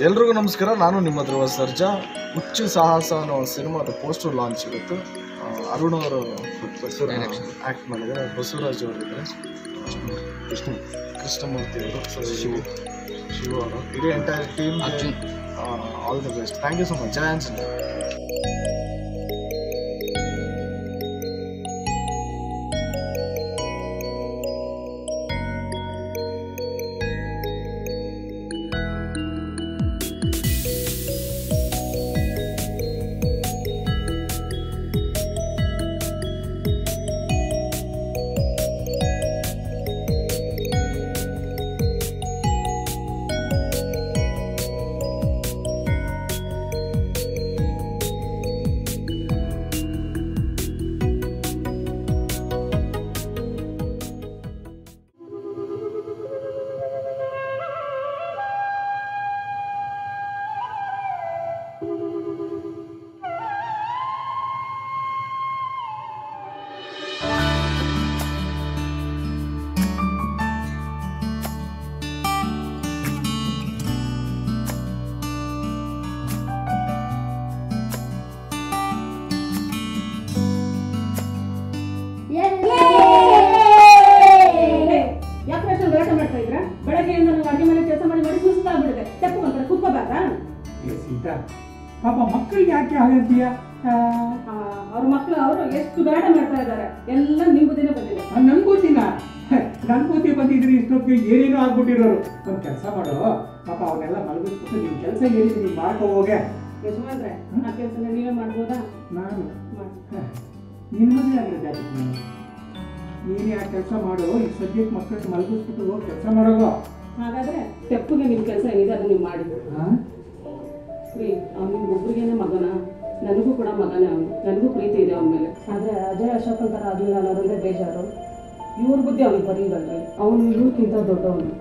ಎಲ್ರಿಗೂ ನಮಸ್ಕಾರ. ನಾನು ನಿಮ್ಮ ಧ್ರುವ ಸರ್ಜಾ. ಹುಚ್ಚು ಸಾಹಸ ಅನ್ನೋ ಸಿನಿಮಾದ ಪೋಸ್ಟರ್ ಲಾಂಚ್ ಇವತ್ತು. ಅರುಣ್ ಅವರು ಆ್ಯಕ್ಟ್ ಮಾಡಿದ್ದಾರೆ, ಬಸವರಾಜ್ ಅವರಿದ್ದಾರೆ, ಕೃಷ್ಣಮೂರ್ತಿ ಅವರು, ಶಿವ ಅವರು, ಇಡೀ entire team all the best. Thank you so much. ಜಯ ಆಂಜನೇಯ. ಪಾಪ ಮಕ್ಕಳಿಗೆ ಯಾಕೆ ಹಾಗಂತೀಯ? ಅವ್ರ ಮಕ್ಕಳು ಅವರು ಎಷ್ಟು ಬೇಡ ಮಾಡ್ತಾ ಇದ್ದಾರೆ, ಎಲ್ಲ ನಿಮ್ಮ ಬುದ್ಧಿನೇ ಬಂದಿದೆ. ನನ್ ಬುದ್ಧಿನ ನನ್ ಬುದ್ಧಿ ಬಂದಿದ್ರೆ ಇಷ್ಟೊತ್ತಿಗೆ ಏನೇನೋ ಆಗ್ಬಿಟ್ಟಿರೋರು. ಒಂದ್ ಕೆಲಸ ಮಾಡೋ, ಪಾಪ ಅವನ್ನೆಲ್ಲ ಮಲಗಿಸ್ಬಿಟ್ಟು ನಿನ್ ಕೆಲಸ ಏನಿದೆ ನೀನ್ ಮಾಡ್ಕೋ ಹೋಗೆ. ಯಜಮಾನ್ರೆ, ಆ ಕೆಲಸನ ನೀವೇ ಮಾಡ್ಬೋದಾ? ನಾನು ನಿನ್ ಮದುವೆ ಆಗಿರೋದು ಯಾಕೆ? ನೀನೇ ಆ ಕೆಲಸ ಮಾಡು. ಈ ಸದ್ಯಕ್ಕೆ ಮಕ್ಕಳಿಗೆ ಮಲಗಿಸ್ಬಿಟ್ಟು ಹೋಗಿ ಕೆಲಸ ಮಾಡೋದು. ಹಾಗಾದ್ರೆ ತೆಪ್ಪಗೆ ನಿಮ್ ಕೆಲಸ ಏನಿದೆ ಅದನ್ನ ನೀವು ಮಾಡಿ. ಅವ್ನು ನಿಮ್ಗೊಬ್ರಿಗೇನೆ ಮಗನ, ನನಗೂ ಕೂಡ ಮಗನೇ ಅವನು, ನನಗೂ ಪ್ರೀತಿ ಇದೆ ಅವನ ಮೇಲೆ. ಆದ್ರೆ ಅಜಯ್ ಅಶೋಕ್ ಅಂತಾರ ಆಗಲಿಲ್ಲ ಅನ್ನೋದಂದ್ರೆ ಬೇಜಾರು. ಇವ್ರ ಬುದ್ಧಿ ಅವ್ನಿಗೆ ಬರೀಲ್ರಿ, ಅವನು ಇವ್ರಿಗಿಂತ ದೊಡ್ಡವನು.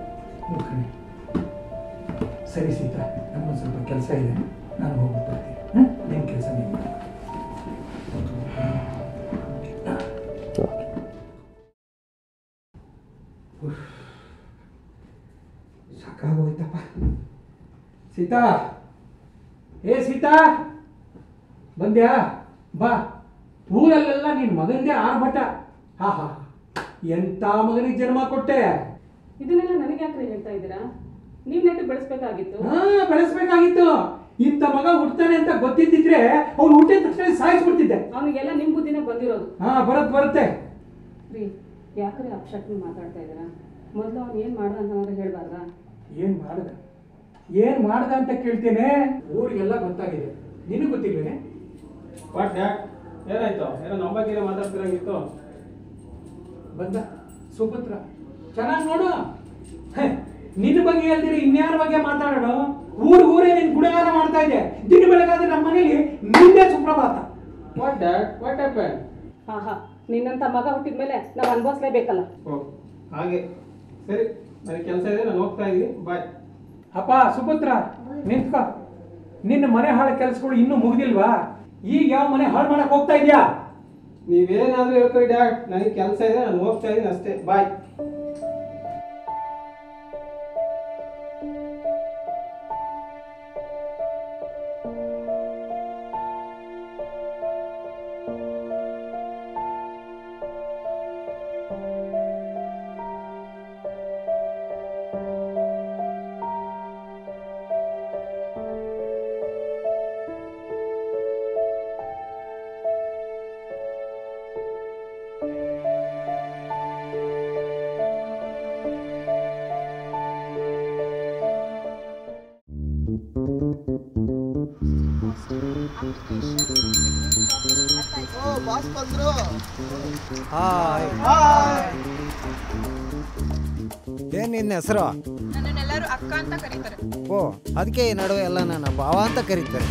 ಸರಿ ಸೀತಾ, ನಮ್ಗೊಂದು ಸ್ವಲ್ಪ ಕೆಲಸ ಇದೆ, ನಾನು ಹೋಗ್ಬಿಟ್ಟು ಬರ್ತೀನಿ. ನಿನ್ನ ಕೆಲಸ ನೀವು ಸಾಕಾಗೋಯ್ತಪ್ಪ. ಸೀತಾ, ಏ ಸೀತಾ, ಬಂದ್ಯಾ? ಬಾ. ಊರಲ್ಲೆಲ್ಲ ನಿನ್ನ ಮಗಂದೇ ಆರ್ಭಟ. ಹಾ ಹಾ, ಎಂತ ಮಗನಿಗೆ ಜನ್ಮ ಕೊಟ್ಟೆ. ಇದನ್ನೆಲ್ಲ ನನಗೆ ಯಾಕ್ರಿ ಹೇಳ್ತಾ ಇದ್ದೀರಾ? ನೀವ್ ನೆಟ್ಟು ಬೆಳೆಸ್ಬೇಕಾಗಿತ್ತು. ಬೆಳೆಸ್ಬೇಕಾಗಿತ್ತು. ಇಂಥ ಮಗ ಹುಡ್ತಾನೆ ಅಂತ ಗೊತ್ತಿದ್ದಿದ್ರೆ ಅವ್ನು ಹುಟ್ಟಿದ ತಕ್ಷಣ ಸಾಯಿಸ್ಬಿಡ್ತಿದ್ದೆ. ಅವನಿಗೆಲ್ಲ ನಿಮ್ ಬುದ್ಧಿನೇ ಬಂದಿರೋದು. ಬರುತ್ತೆ ರೀ, ಯಾಕ್ರಿ ಅಪ್ಶಕ್ತಿ ಮಾತಾಡ್ತಾ ಇದ್ದೀರಾ? ಮೊದಲು ಅವ್ನು ಏನ್ ಮಾಡ್ದ ಅಂತ ಹೇಳ್ಬಾರ್ದ? ಏನ್ ಮಾಡ್ದ ಅಂತ ಕೇಳ್ತೇನೆ. ಊರಿಗೆಲ್ಲ ಗೊತ್ತಾಗಿದೆ, ನಿನಗೆ ಗೊತ್ತಿಲ್ವೇನೆ? ವಾಟ್ ಡ್ಯಾಡ್, ಏನಾಯ್ತು? ಏನೋ ನಮ್ಮ ಬಗ್ಗೆ ಮಾತಾಡ್ತಿರಂಗಿತ್ತು. ಬಂದ ಸುಪುತ್ರ, ಚೆನ್ನಾಗಿ ನೋಡು. ನಿನ್ನ ಬಗ್ಗೆ ಹೇಳ್ತೀರಿ, ಇನ್ಯಾರ ಬಗ್ಗೆ ಮಾತಾಡೋಣ? ಊರೇ ನಿನ್ ಗುಣಗಾನ ಮಾಡ್ತಾ ಇದೆ. ದಿನ ಬೆಳಗಾದ್ರೆ ನಮ್ಮ ಮನೇಲಿ ನಿಂದೇ ಸುಪ್ರಭಾತ. What dad, what happen? ಹಾ, ನಿನ್ನಂತ ಮಗ ಹುಟ್ಟಿದ್ಮೇಲೆ ನಾವು ಅನುಭವಿಸ್ಲೇಬೇಕಲ್ಲ. ಓ ಹಾಗೆ, ಸರಿ, ನನಗೆ ಕೆಲಸ ಇದೆ, ನಾನು ಹೋಗ್ತಾ ಇದ್ದೀನಿ, ಬಾಯ್. ಅಪ್ಪ ಸುಪುತ್ರ, ನಿಂತ್ಕೋ. ನಿನ್ನ ಮನೆ ಹಾಳು ಕೆಲಸಗಳು ಇನ್ನೂ ಮುಗಿದಿಲ್ವಾ? ಈಗ ಯಾವ ಮನೆ ಹಾಳು ಮಾಡಕ್ ಹೋಗ್ತಾ ಇದ್ಯಾ? ನೀವೇನಾದ್ರೂ ಹೇಳ್ಕೊಳ್ಳಿ ಡ್ಯಾಡ್, ನನಗೆ ಕೆಲಸ ಇದೆ, ನಾನು ಹೋಗ್ತಾ ಇದ್ದೀನಿ ಅಷ್ಟೇ, ಬಾಯ್. ಏನ್ ನಿನ್ನ ಹೆಸರು? ನನ್ನನ್ನೆಲ್ಲರೂ ಅಕ್ಕ ಅಂತ ಕರೀತಾರೆ. ಓ, ಅದಕ್ಕೆ ಈ ನಡುವೆ ಎಲ್ಲ ನನ್ನ ಭಾವ ಅಂತ ಕರೀತಾರೆ.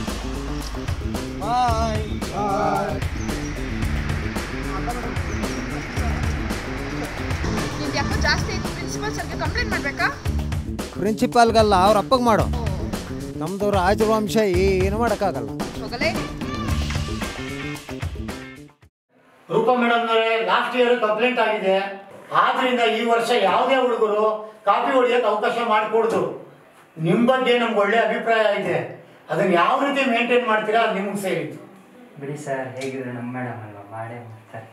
ನಿಮ್ದು ಯಾಕೋ ಜಾಸ್ತಿ ಆಯ್ತು, ಪ್ರಿನ್ಸಿಪಲ್ ಸರ್ಗೆ ಕಂಪ್ಲೇಂಟ್ ಮಾಡ್ಬೇಕಾ? ಪ್ರಿನ್ಸಿಪಾಲ್ಗಲ್ಲ, ಅವ್ರ ಅಪ್ಪಗೆ ಮಾಡು. ನಮ್ದು ರಾಜವಂಶ ಏನು ಮಾಡೋಕ್ಕಾಗಲ್ಲ. ಹೋಗಲೇ. ರೂಪಾ ಮೇಡಮ್ನವರೇ, ಲಾಸ್ಟ್ ಇಯರ್ ಕಂಪ್ಲೇಂಟ್ ಆಗಿದೆ. ಆದ್ರಿಂದ ಈ ವರ್ಷ ಯಾವುದೇ ಹುಡುಗರು ಕಾಪಿ ಹೊಡಿಯೋಕೆ ಅವಕಾಶ ಮಾಡಿಕೊಡ್ದು. ನಿಮ್ಮ ಬಗ್ಗೆ ನಮ್ಗೆ ಒಳ್ಳೆ ಅಭಿಪ್ರಾಯ ಇದೆ. ಅದನ್ನು ಯಾವ ರೀತಿ ಮೇಂಟೈನ್ ಮಾಡ್ತೀರಾ ಅದು ನಿಮ್ಗೆ ಸೇರಿತ್ತು. ಬಿಡಿ ಸರ್, ಹೇಗಿದ್ರು ನಮ್ಮ ಮೇಡಮ್ ಅಲ್ವಾ, ಮಾಡೇ ಮಾಡ್ತಾರೆ.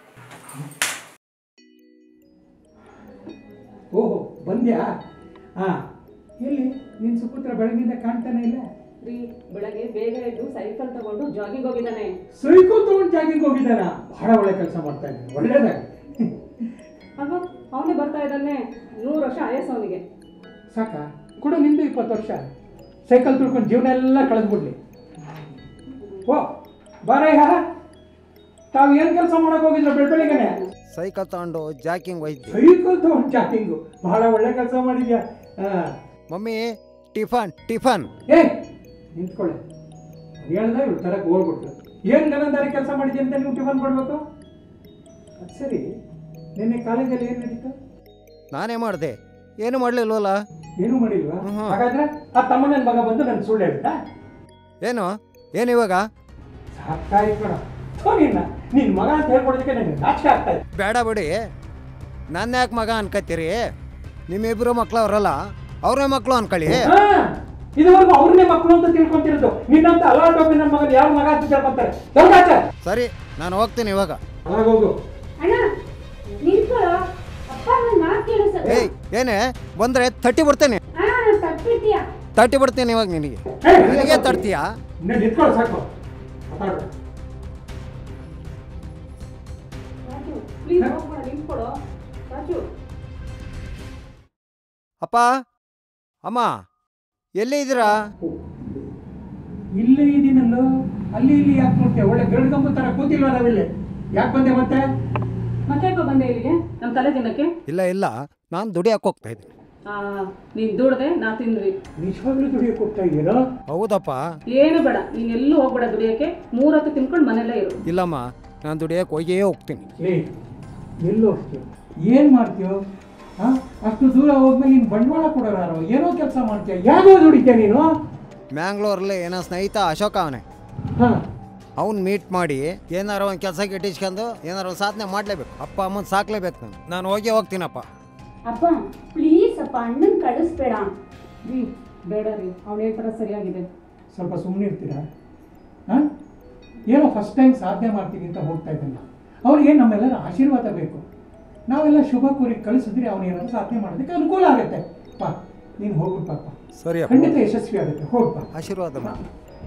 ಓಹೋ ಬಂದ್ಯಾ? ಹಾಂ, ಎಲ್ಲಿ ನಿನ್ನ ಸುಪುತ್ರ ಬೆಳಗಿಂದ ಕಾಣ್ತಾನೆ ಇಲ್ಲ? ರೀ, ಬೆಳಗ್ಗೆ ಬೇಗ ಎದ್ದು ಸೈಕಲ್ ತಗೊಂಡು ಜಾಗಿಂಗ್ ಹೋಗಿದ್ದಾನೆ. ಸೈಕಲ್ ತಗೊಂಡು ಜಾಗಿಂಗ್ ಹೋಗಿದ್ದಾನ? ಬಹಳ ಒಳ್ಳೆ ಕೆಲಸ ಮಾಡ್ತಾ ಇದ್ದಾನೆ, ಒಳ್ಳೇದಾಗಿ. ಅಲ್ವಾ, ಅವನೇ ಬರ್ತಾ ಇದ್ದಾನೆ. 100 ವರ್ಷ ಆಯಸ್ಸು ಅವನಿಗೆ. ಸಾಕ ಕೂಡ ನಿಂದು 20 ವರ್ಷ ಸೈಕಲ್ ತುಳ್ಕೊಂಡು ಜೀವನ ಎಲ್ಲ ಕಳೆದ್ಬಿಡ್ಲಿ. ಓ ಬಾರಯ್ಯ, ತಾವು ಏನು ಕೆಲಸ ಮಾಡಕ್ ಹೋಗಿದ್ರು ಬೆಳಬೆಳಿಗ್ಗೆನೆ? ಸೈಕಲ್ ತಗೊಂಡು ಜಾಕಿಂಗ್ ಹೋಯ್ತು. ಸೈಕಲ್ ತಗೊಂಡು ಜಾಕಿಂಗು, ಬಹಳ ಒಳ್ಳೆ ಕೆಲಸ ಮಾಡಿದ್ಯಾ. Mummy tiffin. ಏ ನಿಂತ್ಕೊಳ್ಳೆ, ಹೇಳ್ದ ಇವ್ರು ತರಕ್ಕೆ ಹೋಗ್ಬಿಟ್ಟು ಏನು ಗನಂದಾರಿ ಕೆಲಸ ಮಾಡಿದ್ಯ ಅಂತ ನೀವು ಟಿಫನ್ ಕೊಡ್ಬೇಕು? ಅದು ಸರಿ, ನಿನ್ನೆ ಕಾಲೇಜಲ್ಲಿ ಏನು ನಡೀತು? ನಾನೇ ಮಾಡಿದೆ, ಏನು ಮಾಡಲಿಲ್ವಲ್ಲ. ಏನೂ ಮಾಡಿಲ್ವಾ? ಹಾಗಾದ್ರೆ ಆ ತಮ್ಮನ ಮಗ ಬಂದು ನನ್ನ ಸುಳ್ಳು ಹೇಳ್ತಾ? ಏನು ಇವಾಗ? ಸಾಕಾಯ್ತು ಕಣ. ನಿನ್ನ ಮಗ ಅಂತ ಹೇಳ್ಕೊಡೋದಕ್ಕೆ ನನಗೆ ನಾಚಿಕೆ ಆಗ್ತಾ ಇದೆ. ಬೇಡ ಬಿಡಿ, ನನ್ನ ಯಾಕೆ ಮಗ ಅನ್ಕತ್ತೀರಿ? ನಿಮ್ಮಿಬ್ರು ಮಕ್ಳು ಅವರಲ್ಲ, ಅವ್ರೇ ಮಕ್ಕಳು ಅನ್ಕೊಳ್ಳಿ. ಇದುವರೆಗೂ ಅವ್ರನ್ನೇ ಮಕ್ಕಳು ಅಂತ ತಿಳ್ಕೊಂತಿರೋದು. ನಿನ್ನಂತ ಅಲಾಟ್ ಹೋಗಿ ನನ್ನ ಮಗನ ಯಾರು ಮಗ ಅಂತ ತಿಳ್ಕೊಂತಾರೆ. ಸರಿ, ನಾನು ಹೋಗ್ತೀನಿ ಇವಾಗ. ಹೋಗು. ಏಯ್, ಏನೇ ಬಂದ್ರೆ ತಟ್ಟಿ ಬಿಡ್ತೇನೆ. ತಟ್ಟಿ ಬಿಡ್ತೇನೆ ಇವಾಗ. ನನಗೆ ತಡ್ತೀಯಾ? ನಿಂತ್ಕೊಳ್ಳೋ ಸಾಕು. ಅಪ್ಪ ಅಮ್ಮ ಎಲ್ಲಿ ಇದ್ದೀರಾ? ಇಲ್ಲೇ ಇದೀನಲ್ಲೋ. ಅಲ್ಲಿ ಇಲ್ಲಿ ಯಾಕೆ ನೋಡ್ತೀಯ? ಒಳ್ಳೆ ಗರಡ್ ಕಂಬ ತರ ಕೂತಿಲ್ವ ನಾವಿಲ್ಲಿ? ಯಾಕೆ ಬಂದೆ ಮತ್ತೆ? ಮತ್ತೆ ಬಂದೆ ಇಲ್ಲಿಗೆ ನಮ್ಮ ತಲೆ ತಿನ್ನಕ್ಕೆ? ಇಲ್ಲ, ನಾನು ದುಡಿಯಕ್ಕೆ ಹೋಗ್ತಾ ಇದ್ದೀನಿ. ನೀನ್ ದುಡ್ದೆ ನಾ ತಿಂದ್ವಿ. ನಿಜವಾಗ್ಲೂ ದುಡಿಯಕ್ಕೆ ಹೋಗ್ತಾ ಇದೀರಾ? ಹೌದಪ್ಪ. ಏನು ಬೇಡ, ನೀನ್ ಎಲ್ಲೂ ಹೋಗ್ಬೇಡ ದುಡಿಯಕ್ಕೆ. 3 ಹೊತ್ತು ತಿನ್ಕೊಂಡು ಮನೆಯಲ್ಲೇ ಇರು. ಇಲ್ಲಮ್ಮ, ನಾನು ದುಡಿಯಕ್ಕೆ ಹೋಗ್ತೀನಿ. ಎಲ್ಲಿ ಹೋಗ್ತೀಯೋ, ಏನು ಮಾಡ್ತೀಯೋ? ಅಷ್ಟು ದೂರ ಹೋದ್ಮೇಲೆ ನೀನು ಬಂಡವಾಳ ಕೊಡೋರು, ಏನೋ ಕೆಲಸ ಮಾಡ್ತೀಯ, ಯಾಕೋ ದುಡಿತೀಯ ನೀನು? ಮ್ಯಾಂಗ್ಳೂರಲ್ಲಿ ಏನೋ ಸ್ನೇಹಿತ ಅಶೋಕ ಅವನೇ, ಅವ್ನು ಮೀಟ್ ಮಾಡಿ ಏನಾರು ಒಂದು ಕೆಲಸ ಗಿಟ್ಟಿಸ್ಕೊಂಡು ಏನಾರು ಒಂದು ಸಾಧನೆ ಮಾಡಲೇಬೇಕು. ಅಪ್ಪ ಅಮ್ಮನ ಸಾಕ್ಲೇಬೇಕು. ನಾನು ಹೋಗ್ತೀನಪ್ಪ. ಅಪ್ಪ ಪ್ಲೀಸ್ ಅಪ್ಪ, ಅಣ್ಣನ ಕಳಿಸ್ಬೇಡ. ರೀ ಬೇಡ ರೀ, ಅವ್ನು ಹೇಳ್ತಾರ ಸರಿಯಾಗಿದೆ. ಸ್ವಲ್ಪ ಸುಮ್ಮನೆ ಇರ್ತೀರಾ? ಏನೋ ಫಸ್ಟ್ ಟೈಮ್ ಸಾಧನೆ ಮಾಡ್ತೀವಿ ಅಂತ ಹೋಗ್ತಾ ಇದ್ದಲ್ಲ, ಅವ್ರಿಗೆ ನಮ್ಮೆಲ್ಲರ ಆಶೀರ್ವಾದ ಬೇಕು. ನಾವೆಲ್ಲ ಶುಭ ಕೋರಿ ಕಳಿಸಿದ್ರೆ ಅವನೇನಾದ್ರು ಸಾಧನೆ ಮಾಡೋದಕ್ಕೆ ಅನುಕೂಲ ಆಗುತ್ತೆ. ಪಾ ನೀನು ಹೋಗ್ಬಿಟ್ಟಪ್ಪ. ಸರಿ, ಖಂಡಿತ ಯಶಸ್ವಿ ಆಗುತ್ತೆ. ಹೋಗ್ಬಾ. ಆಶೀರ್ವಾದ ಮಾಡಿ.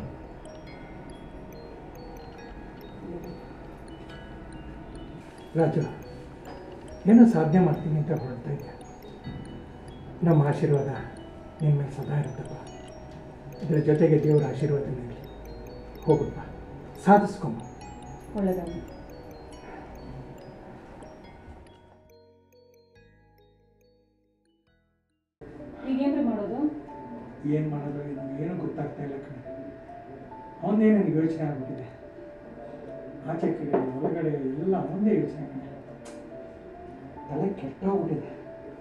ರಾಜು, ಏನೋ ಸಾಧನೆ ಮಾಡ್ತೀನಿ ಅಂತ ಹೊರಡ್ತಾ ಇದ್ದೆ. ನಮ್ಮ ಆಶೀರ್ವಾದ ನಿನ್ನ ಮೇಲೆ ಸದಾ ಇರುತ್ತಪ್ಪ. ಇದರ ಜೊತೆಗೆ ದೇವರ ಆಶೀರ್ವಾದ ನೀಡಿ ಹೋಗುತ್ತ ಸಾಧಿಸ್ಕೊಂಬ. ಒಳ್ಳೆದಾಗಿ. ಈಗೇನ್ರಿ ಮಾಡೋದು? ಏನು ಮಾಡೋದು ನನಗೇನು ಗೊತ್ತಾಗ್ತಾ ಇಲ್ಲ ಕಣೆ. ಅವನೇ ನನಗೆ ಯೋಚನೆ ಆಗ್ಬಿಟ್ಟಿದೆ. ಆಚೆ ಕಡೆ ಒಳಗಡೆ ಎಲ್ಲ ಒಂದೇ ಯೋಚನೆ ಕಣೆ. ತಲೆ ಕೆಟ್ಟೋಗ್ಬಿಟ್ಟಿದೆ.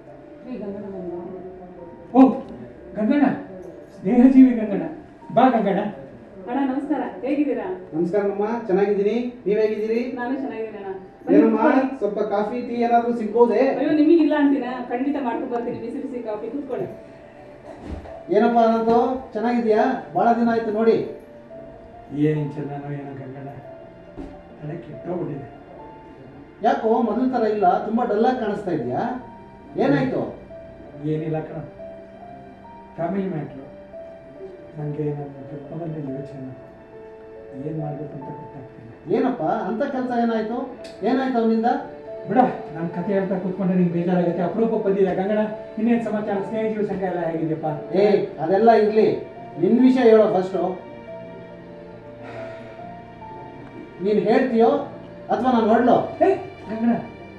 ಓ ಗಂಗಣ್ಣ, ಸ್ನೇಹಜೀವಿ ಗಂಗಣ್ಣ, ಬಾ ಗಂಗಣ್ಣ. ಅಣ್ಣ ನಮಸ್ಕಾರ, ಹೇಗಿದ್ದೀರಾ? ನಮಸ್ಕಾರಮ್ಮ, ಚೆನ್ನಾಗಿದ್ದೀನಿ. ನೀವ್ ಹೇಗಿದ್ದೀರಿ? ನಾನು ಚೆನ್ನಾಗಿದ್ದೀನಿ ಅಣ್ಣ. ಏನಮ್ಮ, ಸ್ವಲ್ಪ ಕಾಫಿ ಟೀ ಏನಾದ್ರು ಸಿಗ್ಬೋದೇ? ಅಯ್ಯೋ ನಿಮಗಿಲ್ಲ ಅಂತೀನ, ಖಂಡಿತ ಮಾಡ್ಕೊಂಡು ಬರ್ತೀನಿ. ಬಿಸಿ ಬಿಸಿ ಕಾಫಿ ಕೂತ್ಕೊಳ್ಳಿ. ಏನಪ್ಪ ಅನ್ನೋದು, ಚೆನ್ನಾಗಿದ್ಯಾ? ಬಹಳ ದಿನ ಆಯ್ತು ನೋಡಿ. ಏನು ಚೆನ್ನಾನೋ ಏನೋ ಗಂಗಣ್ಣ, ತಲೆ ಕೆಟ್ಟೋಗ್ಬಿಟ್ಟಿದೆ. ಯಾಕೋ ಮೊದಲ ಥರ ಇಲ್ಲ, ತುಂಬ ಡಲ್ಲಾಗಿ ಕಾಣಿಸ್ತಾ ಇದೆಯಾ? ಏನಾಯ್ತು? ಏನಿಲ್ಲ ಕಣ, ಫ್ಯಾಮಿಲಿ ಮ್ಯಾಟ್ರು. ನನಗೆ ನನ್ನ ಕೆಟ್ಟದಲ್ಲಿ ಯೋಚನೆ ಏನು ಮಾಡಬೇಕು ಅಂತ ಗೊತ್ತಾಗ್ತಿಲ್ಲ. ಏನಪ್ಪ ಅಂತ ಕೆಲಸ ಏನಾಯ್ತು? ಏನಾಯ್ತು ಅವನಿಂದ? ಬಿಡ, ನನ್ನ ಕತೆ ಹೇಳ್ತಾ ಕೂತ್ಕೊಂಡ್ರೆ ನಿಂಗೆ ಬೇಜಾರಾಗುತ್ತೆ. ಅಪರೂಪ ಬಂದಿದೆ ಗಂಗಣ್ಣ. ಇನ್ನೇನು ಸಮಾಚಾರ? ಸ್ನೇಹಿತರ ಸಂಘ ಎಲ್ಲ ಹೇಗಿದೆಯಪ್ಪ? ಅದೆಲ್ಲ ಇರಲಿ, ನಿನ್ನ ವಿಷಯ ಹೇಳೋ ಫಸ್ಟು. ನೀನು ಹೇಳ್ತೀಯೋ ಅಥವಾ ನಾನು ನೋಡ್ಲೋ? ಗಂಗಣ್ಣ,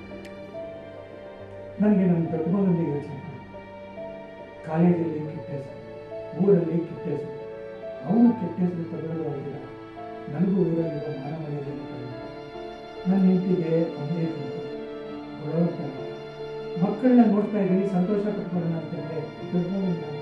ನನಗೆ ನನ್ನ ದೊಡ್ಡ ಮಗನಿಗೆ ಯೋಚನೆ. ಕಾಲೇಜಲ್ಲಿ ಕೆಟ್ಟ ಹೆಸರು, ಊರಲ್ಲಿ ಕೆಟ್ಟ ಹೆಸರು. ಅವನು ಕೆಟ್ಟ ಹೆಸರು ತಗೊಳ್ಳೋದು ಆಗಿಲ್ಲ, ನನಗೂ ಊರಲ್ಲಿರೋ ಮಾನ ಮನೆಯಲ್ಲಿ ನನ್ನ ಹೆಂಡತಿಗೆ ಒಂದೇ ಕೊಡೋಗ್ತಾರೆ. ಮಕ್ಕಳನ್ನ ನೋಡ್ತಾ ಇದ್ದೀನಿ, ಸಂತೋಷ ಪಟ್ಕೊಳ್ಳೋಣ ಅಂತಂದರೆ ದೊಡ್ಡ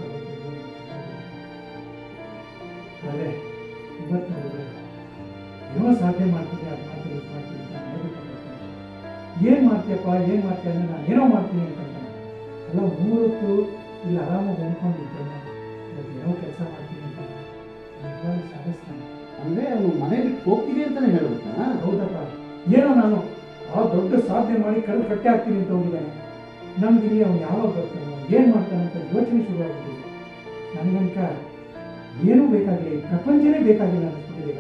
ಅದೇ ಇವತ್ತು ನೋಡಿದ್ರೆ ಏನೋ ಸಾಧನೆ ಮಾಡ್ತೀನಿ, ಅದು ಮಾಡ್ತೀನಿ, ಇದು ಮಾಡ್ತೀನಿ ಅಂತ ಏನು ಮಾಡ್ತೀಯಪ್ಪ, ಏನು ಮಾಡ್ತೀಯ ಅಂದರೆ ನಾನು ಏನೋ ಮಾಡ್ತೀನಿ ಅಂತ. ಅಲ್ಲ 3 ಹೊತ್ತು ಇಲ್ಲಿ ಆರಾಮಾಗಿ ಅಂದ್ಕೊಂಡಿದ್ದೇನೆ. ಏನೋ ಕೆಲಸ ಮಾಡ್ತೀನಿ ಅಂತ ನಿಜವಾಗ್ಲೂ ಸಾಧಿಸ್ತಾನೆ. ಅಂದರೆ ಅವನು ಮನೆ ಬಿಟ್ಟು ಹೋಗ್ತೀನಿ ಅಂತಲೇ ಹೇಳ್ಬೇಕಾ? ಹೌದಪ್ಪ, ಏನೋ ನಾನು ಆ ದೊಡ್ಡ ಸಾಧನೆ ಮಾಡಿ ಕಳೆದು ಕಟ್ಟೆ ಹಾಕ್ತೀನಿ ಅಂತ ಹೋಗಿದ್ದಾನೆ. ನಮ್ಗೆ ಅವ್ನು ಯಾವಾಗ ಬರ್ತಾನೋ ಏನು ಮಾಡ್ತಾನೆ ಅಂತ ಯೋಚನೆ ಶುರುವಾಗ್ಬಿಟ್ಟಿದೆ. ನನಗಂತ ಏನೂ ಬೇಕಾಗಿಲ್ಲ, ಈ ಪ್ರಪಂಚನೇ ಬೇಕಾಗಿಲ್ಲ ಅನ್ನಿಸ್ಬಿಟ್ಟಿದೆ.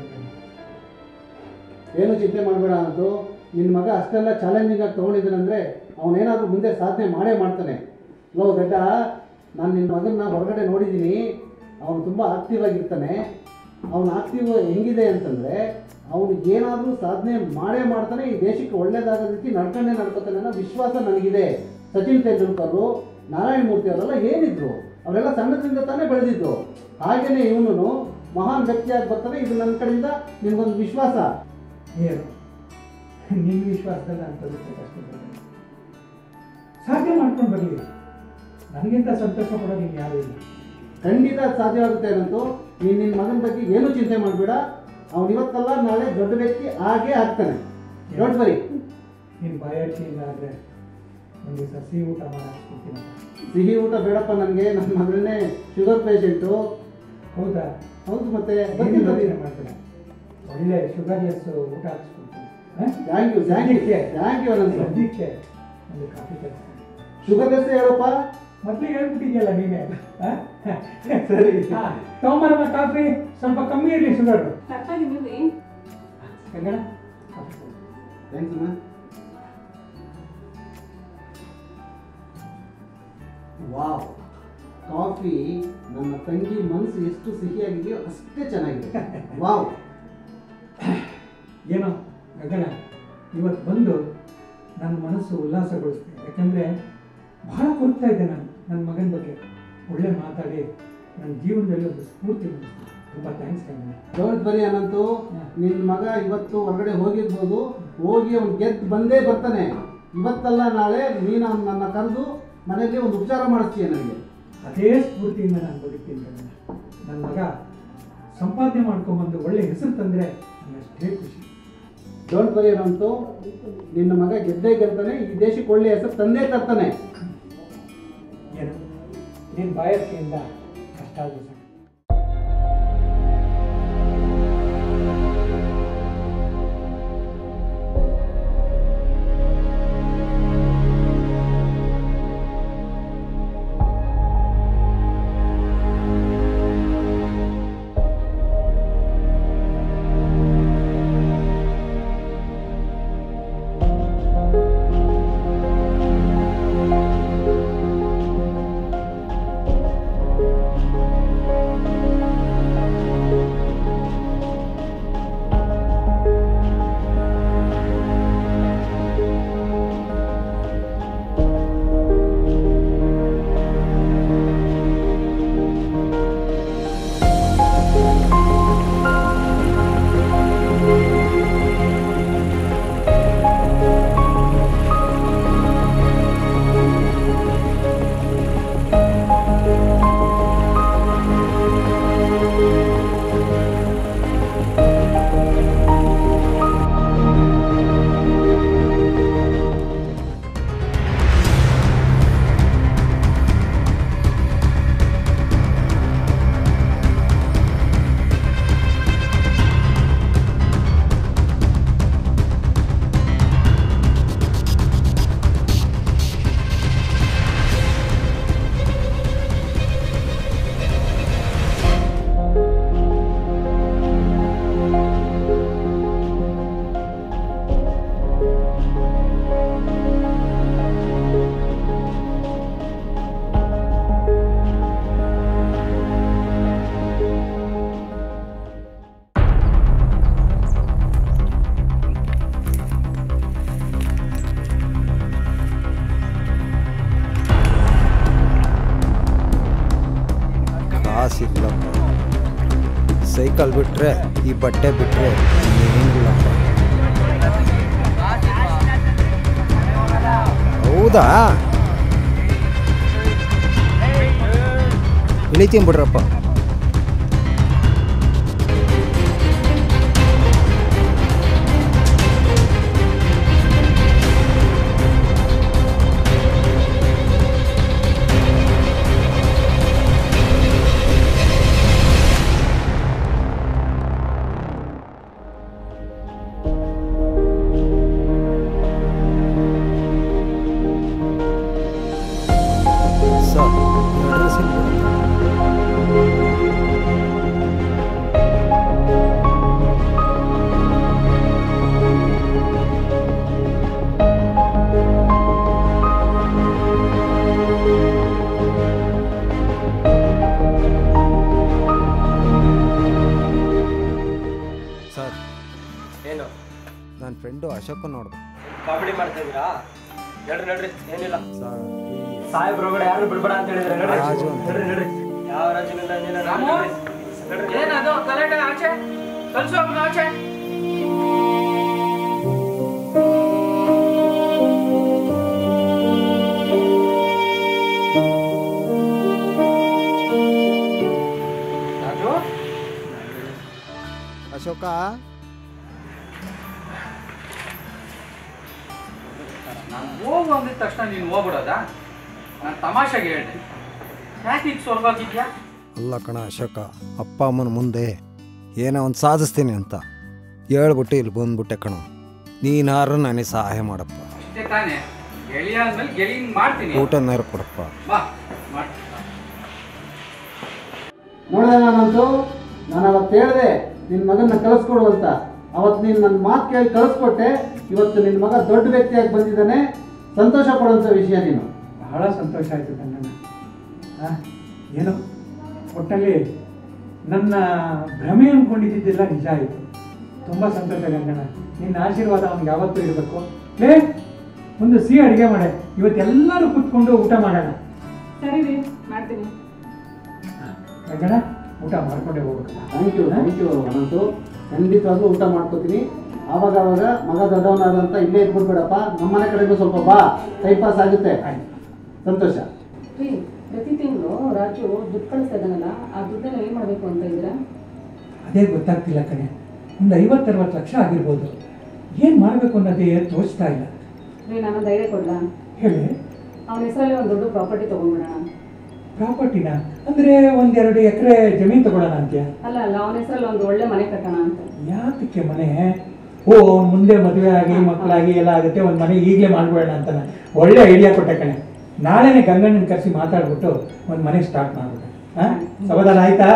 ಏನು ಚಿಂತೆ ಮಾಡಬೇಡ ಅನ್ನೋದು. ನಿನ್ನ ಮಗ ಅಷ್ಟೆಲ್ಲ ಚಾಲೆಂಜಿಂಗ್ ಆಗಿ ತೊಗೊಂಡಿದ್ದಾನಂದರೆ ಅವನೇನಾದರೂ ಮುಂದೆ ಸಾಧನೆ ಮಾಡೇ ಮಾಡ್ತಾನೆ. ಲೋ ದಡ್ಡ, ನಾನು ನಿನ್ನ ಮಗನ್ನ ಹೊರಗಡೆ ನೋಡಿದ್ದೀನಿ. ಅವನು ತುಂಬ ಆಕ್ಟಿವ್ ಆಗಿರ್ತಾನೆ. ಅವನು ಆಕ್ಟಿವ್ ಹೆಂಗಿದೆ ಅಂತಂದರೆ ಅವನು ಏನಾದರೂ ಸಾಧನೆ ಮಾಡೇ ಮಾಡ್ತಾನೆ. ಈ ದೇಶಕ್ಕೆ ಒಳ್ಳೇದಾಗೋ ರೀತಿ ನಡ್ಕೊಂಡೇ ನಡ್ಕೊತಾನೆ ಅನ್ನೋ ವಿಶ್ವಾಸ ನನಗಿದೆ. ಸಚಿನ್ ತೆಂಡೂಲ್ಕರು, ನಾರಾಯಣ ಮೂರ್ತಿ ಅವರೆಲ್ಲ ಏನಿದ್ರು, ಅವರೆಲ್ಲ ಸಣ್ಣದ್ರಿಂದ ತಾನೇ ಬೆಳೆದಿದ್ದು. ಹಾಗೆಯೇ ಇವನು ಮಹಾನ್ ವ್ಯಕ್ತಿಯಾಗಿ ಬರ್ತಾನೆ. ಇದು ನನ್ನ ಕಡೆಯಿಂದ ನಿನಗೊಂದು ವಿಶ್ವಾಸ. ಏನು ನಿನ್ನ ವಿಶ್ವಾಸದಲ್ಲಿ ನಾನು ಬದುಕಕ್ಕೆ ಕಷ್ಟಪಡ್ತೀನಿ. ಸಾಧ್ಯ ಮಾಡ್ಕೊಂಡು ಬರಲಿ, ನನಗಿಂತ ಸಂತೋಷ ಪಡೋದು ಇನ್ನು ಯಾರೂ ಇಲ್ಲ. ಖಂಡಿತ ಸಾಧ್ಯವಾಗುತ್ತೆ ಅನ್ನಂತೂ. ನಿನ್ನ ಮಗನ ಬಗ್ಗೆ ಏನೂ ಚಿಂತೆ ಮಾಡಬೇಡ. ಅವನು ಇವತ್ತಲ್ಲ ನಾಳೆ ದೊಡ್ಡ ವ್ಯಕ್ತಿ ಆಗೇ ಆಗ್ತಾನೆ. Don't worry. ನಿನ್ನ ಬಾಯಾರಿಕೆಯಿಂದ ಆದರೆ ಒಂದು ಸಿಹಿ ಊಟ ಮಾಡಿಸ್ಕೊಡ್ತೀನಿ. ಸಿಹಿ ಊಟ ಬೇಡಪ್ಪ ನನಗೆ. ನನ್ನ ಮಗನೇ ಶುಗರ್ ಪೇಷೆಂಟು. ಹೌದಾ? ಹೌದು. ಮತ್ತೆ ಯೋಚನೆ ಮಾಡ್ಬೇಡ, ಒಳ್ಳೆ ಶುಗರ್ಲೆಸ್ ಊಟ ಹಾಕ್ಸ್ಕೊಡ್ತೀನಿ. ಥ್ಯಾಂಕ್ ಯು ಅನಂತ. ಸದ್ಯಕ್ಕೆ ಒಂದು ಕಾಫಿ ತರಿಸ್ತೀನಿ. ಶುಗರ್ಲೆಸ್ ಹೇಳಪ್ಪ. ಮೊದಲಿಗೆ ಹೇಳ್ಬಿಟ್ಟಿದ್ಯಲ್ಲ ನೀನೇ. ಸರಿ, ತಗೊಂಬರಮ್ಮ ಕಾಫಿ. ಸ್ವಲ್ಪ ಕಮ್ಮಿ ಇರಲಿ ಶುಗರ್. ಕನ್ನಡ ಥ್ಯಾಂಕ್ಸ್ ಅಮ್ಮ. ವಾವ್, ಕಾಫಿ ನನ್ನ ತಂಗಿ ಮನಸ್ಸು ಎಷ್ಟು ಸಿಹಿಯಾಗಿದೆಯೋ ಅಷ್ಟೇ ಚೆನ್ನಾಗಿದೆ. ವಾವ್. ಏನೋ ಗಗನ, ಇವತ್ತು ಬಂದು ನನ್ನ ಮನಸ್ಸು ಉಲ್ಲಾಸಗೊಳಿಸ್ತೀನಿ. ಯಾಕಂದರೆ ಬಹಳ ಕೊರಗ್ತಾ ಇದ್ದೆ ನಾನು ನನ್ನ ಮಗನ ಬಗ್ಗೆ. ಒಳ್ಳೆ ಮಾತಾಡಿ ನನ್ನ ಜೀವನದಲ್ಲಿ ಒಂದು ಸ್ಫೂರ್ತಿ ಬಂದಿತ್ತು. ತುಂಬ thanks Gagana. Don't worry Anantu. ನಿನ್ನ ಮಗ ಇವತ್ತು ಹೊರಗಡೆ ಹೋಗಿರ್ಬೋದು, ಹೋಗಿ ಅವ್ನು ಗೆದ್ದು ಬಂದೇ ಬರ್ತಾನೆ. ಇವತ್ತಲ್ಲ ನಾಳೆ ನೀನು ನನ್ನ ಕರೆದು ಮನೆಯಲ್ಲಿ ಒಂದು ಉಪಚಾರ ಮಾಡಿಸ್ತೀಯ ನನಗೆ. ಅದೇ ಸ್ಫೂರ್ತಿಯಿಂದ ನಾನು ಬದುಕ್ತೀನಿ ಗಗನ. ನನ್ನ ಮಗ ಸಂಪಾದನೆ ಮಾಡ್ಕೊಂಬಂದು ಒಳ್ಳೆ ಹೆಸರು ತಂದರೆ ನನಗಷ್ಟೇ ಖುಷಿ. Don't worry Anantu. ನಿನ್ನ ಮಗ ಗೆದ್ದೇ ಗೆಲ್ತಾನೆ. ಈ ದೇಶಕ್ಕೆ ಒಳ್ಳೆ ಹೆಸರು ತಂದೇ ತರ್ತಾನೆ. ಏನು ನಿನ್ನ ಬಾಯಾರಿಕೆಯಿಂದ ಕಷ್ಟ ಆಗಿದೆ ಸರ್. ಕಾಸಿಲ್ಲಪ್ಪ. ಸೈಕಲ್ ಬಿಟ್ರೆ ಈ ಬಟ್ಟೆ ಬಿಟ್ರೆ ಏನಿಲ್ಲಪ್ಪ. ಹೌದಾ? ಇಳಿತೀನಿ ಬಿಡ್ರಪ್ಪ. ಏನು ನನ್ನ ಫ್ರೆಂಡು ಅಶೋಕ ನೋಡ್ದೆ. ಕಾಮಿಡಿ ಮಾಡ್ತಾ ಇದ್ದೀರಾ? ನಡ್ರಿ ಏನಿಲ್ಲ. ಸಾಹೇಬ್ರ ಒಳಗಡೆ ಯಾರು ಬಿಡ್ಬೇಡ ಅಂತ ಹೇಳಿದ್ರೆ ನಡ್ರಿ. ಯಾವ ರಾಜ್ಯದಿಂದ ಏನದು ಕಲೆಕ್ಟರ್ ಆಚೆ ಕಳ್ಸೋ ಆಚೆ. ಅಶೋಕ ನಾನು ಹೋಗು ಅಂದಿದ ತಕ್ಷಣ ನೀನು ಹೋಗ್ಬಿಡೋದಾ? ನಾನು ತಮಾಷೆಗೆ ಹೇಳಿದೆ. ಯಾಕೆ ಈಗ ಸ್ವರ್ಗಾಗಿದ್ಯಾ? ಅಲ್ಲ ಕಣ ಅಶೋಕ, ಅಪ್ಪ ಅಮ್ಮನ ಮುಂದೆ ಏನೋ ಒಂದು ಸಾಧಿಸ್ತೀನಿ ಅಂತ ಹೇಳ್ಬಿಟ್ಟು ಇಲ್ಲಿ ಬಂದ್ಬಿಟ್ಟೆ ಕಣ. ನೀನಾರು ನನಗೆ ಸಹಾಯ ಮಾಡಪ್ಪ. ಅಷ್ಟೇ ತಾನೇ, ಗೆಳೆಯ ಆದ್ಮೇಲೆ ಗೆಳೆಯನ್ ಮಾಡ್ತೀನಿ. ಊಟ ನೇರ ಕೊಡಪ್ಪ. ಬಾ ಮಾಡ್ತೀನಿ. ನೋಡಿದೆ ನಾನಂತೂ, ನಾನು ಅವತ್ತು ಹೇಳಿದೆ ನಿನ್ನ ಮಗನ ಕಳಿಸ್ಕೊಡು ಅಂತ. ಅವತ್ತು ನೀನು ನನ್ನ ಮಾತು ಕೇಳಿ ಕಳಿಸ್ಕೊಟ್ಟೆ. ಇವತ್ತು ನಿನ್ನ ಮಗ ದೊಡ್ಡ ವ್ಯಕ್ತಿಯಾಗಿ ಬಂದಿದ್ದಾನೆ. ಸಂತೋಷ ಪಡುವಂಥ ವಿಷಯ ನೀನು. ಬಹಳ ಸಂತೋಷ ಆಯಿತು ಕಣ್ಣಣ್ಣ. ಏನು ಒಟ್ಟಲ್ಲಿ ನನ್ನ ಭ್ರಮೆ ಅಂದ್ಕೊಂಡಿದ್ದೆಲ್ಲ ನಿಜ ಆಯಿತು. ತುಂಬ ಸಂತೋಷ ಗಂಗಣ್ಣ. ನಿನ್ನ ಆಶೀರ್ವಾದ ಅವ್ನಿಗೆ ಯಾವತ್ತೂ ಇರಬೇಕು. ಒಂದು ಸಿಹಿ ಅಡುಗೆ ಮಾಡೆ, ಇವತ್ತೆಲ್ಲರೂ ಕೂತ್ಕೊಂಡು ಊಟ ಮಾಡೋಣ. ಸರಿ ರೀ, ಮಾಡ್ತೀನಿ. ಗಂಗಣ್ಣ ಊಟ ಮಾಡ್ಕೊಂಡೇ ಹೋಗ್ಬೇಕಲ್ಲ. Thank you Anantu. ಖಂಡಿತವಾಗ್ಲೂ ಊಟ ಮಾಡ್ಕೋತೀನಿ. ಆವಾಗ ಮಗ ದೊಡ್ಡವನಾದಂತ ಇಲ್ಲೇ ಇಟ್ಬಿಡ್ಬೇಡಪ್ಪ. ನಮ್ಮನೆ ಕಡೆಗೂ ಸ್ವಲ್ಪ ಬಾ, ಟೈಮ್ ಪಾಸ್ ಆಗುತ್ತೆ. ಸಂತೋಷ. ರೀ, ಪ್ರತಿ ತಿಂಗಳು ರಾಜು ದುಡ್ಡು ಕಳಿಸ್ತಾ ಇದ್ದಾನಲ್ಲ, ಆ ದುಡ್ಡನ್ನ ಏನು ಮಾಡಬೇಕು ಅಂತ ಇದ್ದೀರಾ? ಅದೇ ಗೊತ್ತಾಗ್ತಿಲ್ಲ ಕಣೆ. ಒಂದು 50-60 ಲಕ್ಷ ಆಗಿರ್ಬೋದು. ಏನು ಮಾಡಬೇಕು ಅನ್ನೋದೇ ತೋರಿಸ್ತಾ ಇಲ್ಲ. ರೀ, ನಾನು ಧೈರ್ಯ ಕೊಡ್ಲಾ? ಹೇಳಿ. ಅವನ ಹೆಸರಲ್ಲಿ ಒಂದು ದೊಡ್ಡ ಪ್ರಾಪರ್ಟಿ ತೊಗೊಂಡ್ಬಿಡೋಣ. ಪ್ರಾಪರ್ಟಿನ ಅಂದರೆ 1-2 ಎಕರೆ ಜಮೀನು ತಗೊಳ್ಳೋಣ ಅಂತ್ಯ? ಅಲ್ಲ, ಅವನ ಹೆಸರಲ್ಲಿ ಒಂದು ಒಳ್ಳೆ ಮನೆ ಕಟ್ಟೋಣ ಅಂತ. ಯಾತಕ್ಕೆ ಮನೆ? ಅವ್ನು ಮುಂದೆ ಮದುವೆ ಆಗಿ ಮಕ್ಕಳಾಗಿ ಎಲ್ಲ ಆಗುತ್ತೆ, ಒಂದು ಮನೆ ಈಗಲೇ ಮಾಡ್ಬೇಡ ಅಂತಾನೆ. ಒಳ್ಳೆ ಐಡಿಯಾ ಕೊಟ್ಟೆ ಕಣೆ. ನಾಳೆನೇ ಗಂಗಣ್ಣನ ಕರೆಸಿ ಮಾತಾಡ್ಬಿಟ್ಟು ಒಂದು ಮನೆ ಸ್ಟಾರ್ಟ್ ಮಾಡ್ಬಿಟ್ಟೆ. ಸಮಾಧಾನ ಆಯ್ತಾ?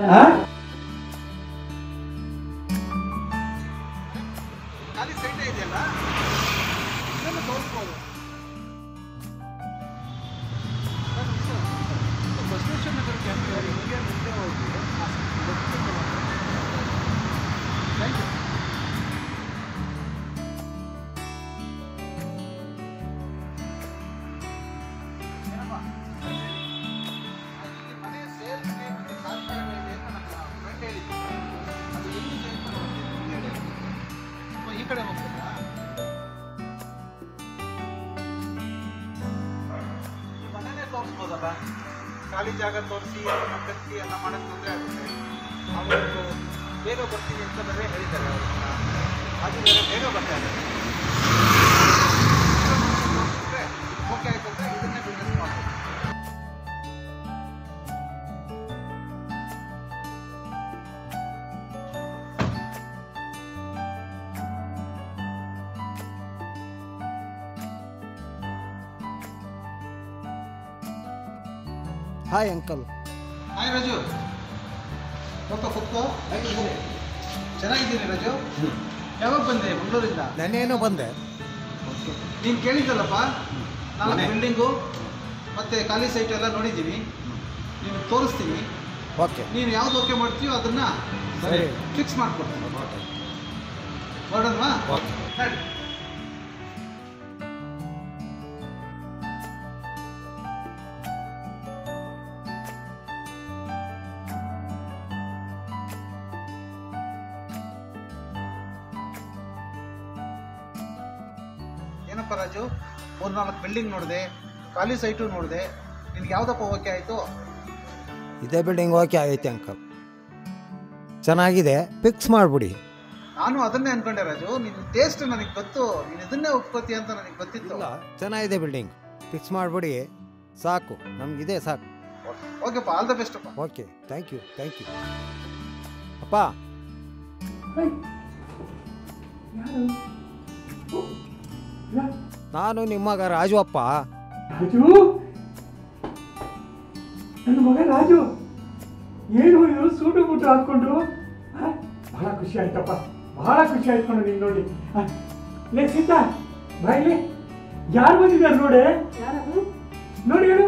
ಖಾಲಿ ಜಾಗ ತೋರಿಸಿ ಅದನ್ನು ಕಟ್ಟಿ ಎಲ್ಲ ಮಾಡೋಕ್ಕೆ ತೊಂದರೆ ಆಗುತ್ತೆ. ಅವರು ಬೇಗ ಬರ್ತೀವಿ ಅಂತ ಬೇರೆ ಹೇಳಿದ್ದಾರೆ. ಅದು ಬೇರೆ ಬೇಗ ಬರ್ತಾ ಇದ್ದಾರೆ. ಓಕೆ ಆಯ್ತು ಅಂದರೆ ಇದನ್ನೇ ಬಿಸ್ನೆಸ್ ಮಾಡ್ಬೋದು. Hi uncle. ಹಾಯ್ ರಾಜು, ಕೂತ್ಕೋ. ಹೇಗಿದ್ದೀನಿ? ಚೆನ್ನಾಗಿದ್ದೀನಿ ರಾಜು. ಯಾವಾಗ ಬಂದೆ ಮಂಗಳೂರಿಂದ? ನಾನೇನೋ ಬಂದೆ. ನೀನು ಕೇಳಿದ್ದಲ್ಲಪ್ಪ, ನಾನು ಬಿಲ್ಡಿಂಗು ಮತ್ತು ಖಾಲಿ ಸೈಟ್ ಎಲ್ಲ ನೋಡಿದ್ದೀವಿ. ನೀನು ತೋರಿಸ್ತೀನಿ. ಓಕೆ. ನೀನು ಯಾವ್ದು ಓಕೆ ಮಾಡ್ತೀಯೋ ಅದನ್ನು ಫಿಕ್ಸ್ ಮಾಡಿಕೊಡ್ತೀನಿ. ಹೊರಡೋಣವಾ? ನಡಿ. ಏನಪ್ಪ ರಾಜು, 3-4 ಬಿಲ್ಡಿಂಗ್ ನೋಡಿದೆ, ಖಾಲಿ ಸೈಟು ನೋಡಿದೆ. ನಿನ್ಗೆ ಯಾವುದಪ್ಪ ಓಕೆ ಆಯಿತು? ಇದೇ ಬಿಲ್ಡಿಂಗ್ ಓಕೆ ಆಗೈತೆ ಅಂಕಲ್. ಚೆನ್ನಾಗಿದೆ, ಫಿಕ್ಸ್ ಮಾಡಿಬಿಡಿ. ನಾನು ಅದನ್ನೇ ಅನ್ಕೊಂಡೆ ರಾಜು. ನಿನ್ನ ಟೇಸ್ಟ್ ನನಗೆ ಗೊತ್ತು, ನೀನು ಇದನ್ನೇ ಒಪ್ಕೋತೀಯ ಅಂತ ನನಗೆ ಗೊತ್ತಿತ್ತು. ಚೆನ್ನಾಗಿದೆ ಬಿಲ್ಡಿಂಗ್, ಫಿಕ್ಸ್ ಮಾಡಿಬಿಡಿ. ಸಾಕು, ನಮಗಿದೆ ಸಾಕು. ಓಕೆಪ್ಪ, ಆಲ್ ದ ಬೆಸ್ಟ್ ಅಪ್ಪ. Okay, thank you. ಅಪ್ಪ, ನಾನು ನಿಮ್ಮ ಮಗ ರಾಜು ಅಪ್ಪ. ರಾಜು, ನನ್ನ ಮಗ ರಾಜು. ಏನು ಇವರು ಸೂಟು ಬೂಟು ಹಾಕ್ಕೊಂಡ್ರು? ಬಹಳ ಖುಷಿ ಆಯ್ತಪ್ಪ, ಬಹಳ ಖುಷಿ ಆಯ್ತು ನೀನು ನೋಡಿ. ಲೇ ಸೀತಾ, ಬಾಯ್ಲಿ, ಯಾರು ಬಂದಿದ್ದಾರೆ ನೋಡಿ. ನೋಡಿ ಹೇಳು.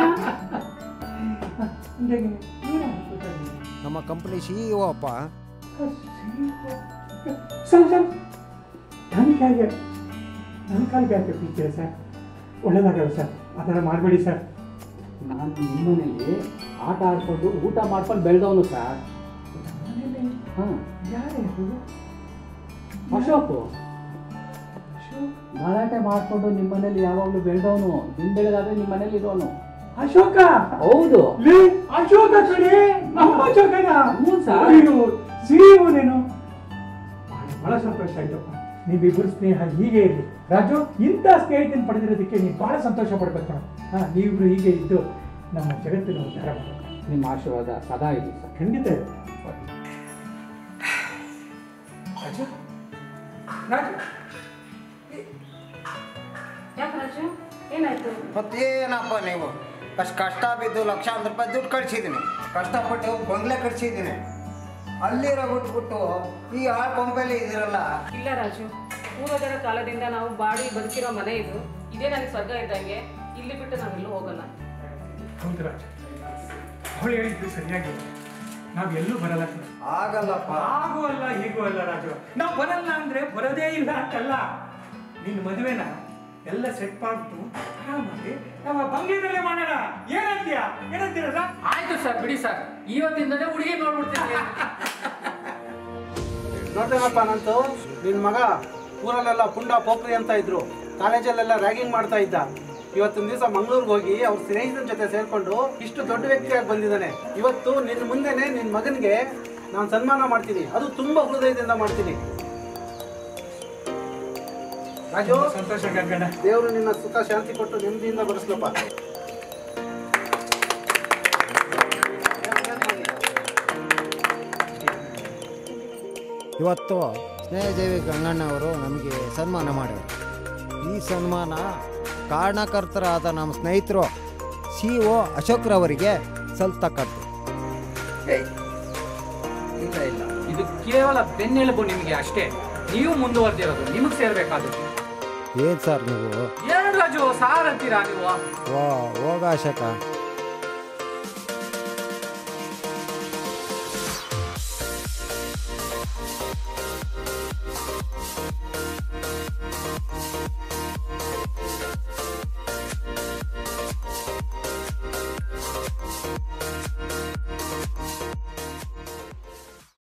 ನಮ್ಮ ಕಂಪನಿ CEO ಅಪ್ಪ. ಸರ್ ಸರ್ ನನ್ನ ಕಾಲಿಗೆ ಯಾಕೆ ಪೀಚೆ ಸರ್? ಒಳ್ಳೇದಾಗಲ್ಲ ಸರ್, ಆ ಥರ ಮಾಡಬೇಡಿ ಸರ್. ನಾನು ನಿಮ್ಮನೇಲಿ ಆಟ ಆಡ್ಕೊಂಡು ಊಟ ಮಾಡ್ಕೊಂಡು ಬೆಳೆದವನು ಸರ್. ಹಾಂ, ಯಾರು ಅಶೋಕು. ಗಲಾಟೆ ಮಾಡಿಕೊಂಡು ನಿಮ್ಮ ಮನೇಲಿ ಯಾವಾಗಲೂ ಬೆಳೆದವನು, ದಿನ ಬೆಳೆದಾದ್ರೆ ನಿಮ್ಮ ಮನೇಲಿ ಇರೋನು. ಅಶೋಕ? ಹೌದು. ಅಶೋಕ ಕಡೆ ನಮ್ಮ ಅಶೋಕನ? ಹ್ಞೂ ಸರ್. ಸಿಹಿವನೇನು? ಬಹಳ ಸಂತೋಷ ಆಯ್ತಪ್ಪ. ನೀವಿಬ್ಬರು ಸ್ನೇಹ ಹೀಗೆ ಇರಲಿ ರಾಜು. ಇಂಥ ಸ್ನೇಹಿತನ ಪಡೆದಿರೋದಕ್ಕೆ ನೀವು ಬಹಳ ಸಂತೋಷ ಪಡ್ಬೇಕು. ನೀವಿಬ್ರು ಹೀಗೆ ಇದ್ದು ನಮ್ಮ ಜಗತ್ತಿನ ಉದ್ಧಾರ ಮಾಡಬೇಕು. ನಿಮ್ಮ ಆಶೀರ್ವಾದ ಸದಾ ಇದೆ ಸರ್. ಖಂಡಿತ ಇದೆ. ರಾಜು ರಾಜು ಯಾಕೆ ರಾಜು, ಏನಾಯ್ತು? ಮತ್ತೇನಪ್ಪ ನೀವು ಅಷ್ಟು ಕಷ್ಟ ಬಿದ್ದು ಲಕ್ಷಾಂತರ ರೂಪಾಯಿ ದುಡ್ಡು ಕಳಿಸಿದ್ದೀನಿ, ಕಷ್ಟಪಟ್ಟು ಬಂಗ್ಲೆ ಕಳಿಸಿದ್ದೀನಿ. ಅಲ್ಲಿರೋ ಬಿಟ್ಬಿಟ್ಟು ಈ ಆ ಕೊಂಪೆಯಲ್ಲಿ ಇದಿರಲ್ಲ. ಇಲ್ಲ ರಾಜು, ಪೂರ್ವಜರ ಕಾಲದಿಂದ ನಾವು ಬಾಡಿ ಬದುಕಿರೋ ಮನೆ ಇದು. ಇದೇ ನನಗೆ ಸ್ವರ್ಗ ಇದ್ದಂಗೆ. ಇಲ್ಲಿ ಬಿಟ್ಟು ನಾವೆಲ್ಲೂ ಹೋಗಲ್ಲ. ಹೌದು ರಾಜು, ಅವಳು ಹೇಳಿದ್ದು ಸರಿಯಾಗಿ. ನಾವು ಎಲ್ಲೂ ಬರಲ್ಲ. ಆಗಲ್ಲಪ್ಪ. ಹಾಗೂ ಅಲ್ಲ ಹೀಗೂ ಅಲ್ಲ ರಾಜು. ನಾವು ಬರಲ್ಲ ಅಂದ್ರೆ ಬರೋದೇ ಇಲ್ಲ ಅಂತಲ್ಲ. ನಿನ್ನ ಮದುವೆನ ಎಲ್ಲ ಸೆಟ್ ಮಾಡ್ಬಿಟ್ಟು ಆರಾಮಾಗಿ ನಾವು ಬಂಗ್ಲೆನಲ್ಲೇ ಮಾಡೋಣ. ಏನಂತೀರ ಸರ್? ಆಯ್ತು ಸರ್, ಬಿಡಿ ಸರ್. ಇವತ್ತಿಂದನೇ ಹುಡುಗಿ ನೋಡ್ಬಿಡ್ತೀನಿ. ನೋಡ್ತೇನಪ್ಪ, ನಂತು ನಿನ್ನ ಮಗ ಊರಲ್ಲೆಲ್ಲ ಪುಂಡ ಪೋಖ್ರಿ ಅಂತ ಇದ್ರು, ಕಾಲೇಜಲ್ಲೆಲ್ಲ ರ್ಯಾಗಿಂಗ್ ಮಾಡ್ತಾ ಇದ್ದ. ಇವತ್ತಿನ ದಿವಸ ಮಂಗಳೂರಿಗೆ ಹೋಗಿ ಅವ್ರ ಸ್ನೇಹಿತರ ಜೊತೆ ಸೇರ್ಕೊಂಡು ಇಷ್ಟು ದೊಡ್ಡ ವ್ಯಕ್ತಿಯಾಗಿ ಬಂದಿದ್ದಾನೆ. ಇವತ್ತು ನಿನ್ನ ಮುಂದೆನೆ ನಿನ್ನ ಮಗನಿಗೆ ನಾನು ಸನ್ಮಾನ ಮಾಡ್ತೀನಿ, ಅದು ತುಂಬ ಹೃದಯದಿಂದ ಮಾಡ್ತೀನಿ. ರಾಜು, ಸಂತೋಷ ಗಂಗಣ್ಣ. ದೇವರು ನಿನ್ನ ಸುಖ ಶಾಂತಿ ಕೊಟ್ಟು ನೆಮ್ಮದಿಯಿಂದ ಬರೆಸ್ಲಪ್ಪ. ಇವತ್ತು ಸ್ನೇಹಜೀವಿ ಗಂಗಣ್ಣವರು ನಮಗೆ ಸನ್ಮಾನ ಮಾಡಿದರು. ಈ ಸನ್ಮಾನ ಕಾರಣಕರ್ತರಾದ ನಮ್ಮ ಸ್ನೇಹಿತರು CO ಅಶೋಕ್ರವರಿಗೆ ಸಲ್ತಕ್ಕದ್ದು. ಇಲ್ಲ ಇಲ್ಲ, ಇದು ಕೇವಲ ಬೆನ್ನೆಲುಬು ನಿಮಗೆ ಅಷ್ಟೇ. ನೀವು ಮುಂದುವರೆದಿರೋದು ನಿಮಗೆ ಸೇರ್ಬೇಕಾದದ್ದು. ಏನು ಸರ್ ನೀವು? ಏನು ರಾಜು ಸಾರ್ ಅಂತೀರಾ ನೀವು? ಹೋಗ ಅಶೋಕ.